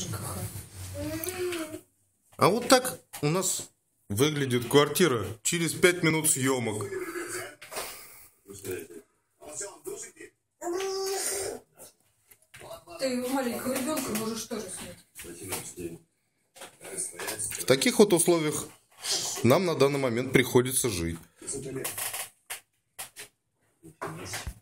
А вот так у нас выглядит квартира через 5 минут съемок. Ты маленького ребенка можешь тоже снять. В таких вот условиях нам на данный момент приходится жить.